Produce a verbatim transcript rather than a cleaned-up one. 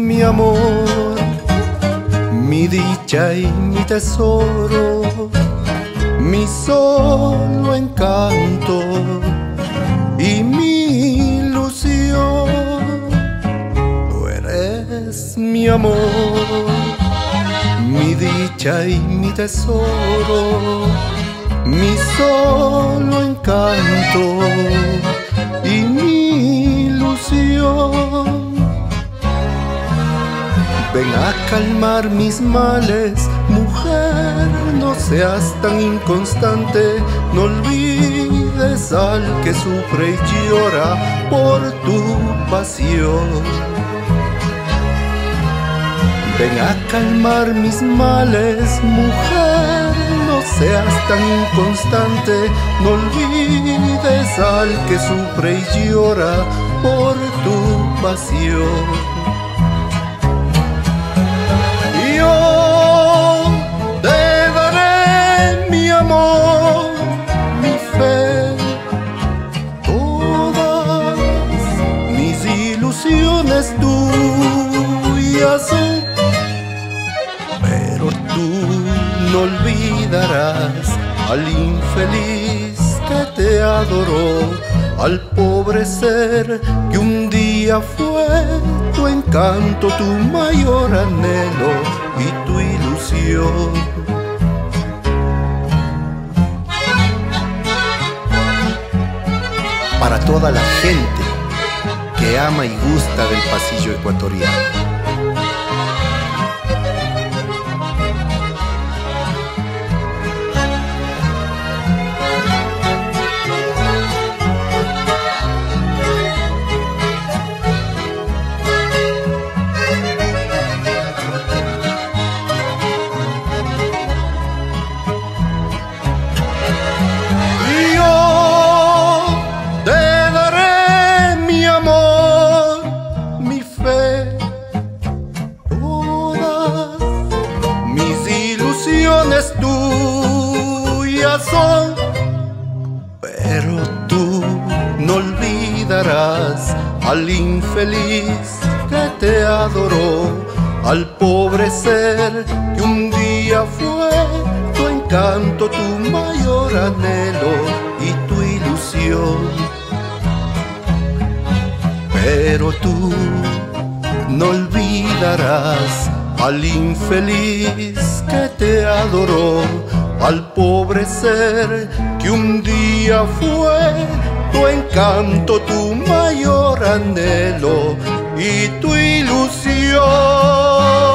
mi amor, mi dicha y mi tesoro, mi solo encanto y mi ilusión. Tú eres mi amor, mi dicha y mi tesoro, mi solo encanto y mi ilusión. Ven a calmar mis males, mujer, no seas tan inconstante, no olvides al que sufre y llora por tu pasión. Ven a calmar mis males, mujer, no seas tan inconstante, no olvides al que sufre y llora por tu pasión. Yo te daré mi amor, mi fe, todas mis ilusiones tuyas son. Pero tú no olvidarás al infeliz que te adoró, al pobre ser que un día fue tu encanto, tu mayor anhelo y tu ilusión. Para toda la gente que ama y gusta del pasillo ecuatoriano. Tuyas son, pero tú no olvidarás al infeliz que te adoró, al pobre ser que un día fue tu encanto, tu mayor anhelo y tu ilusión. Pero tú no olvidarás al infeliz que te adoró, al pobre ser que un día fue tu encanto, tu mayor anhelo y tu ilusión.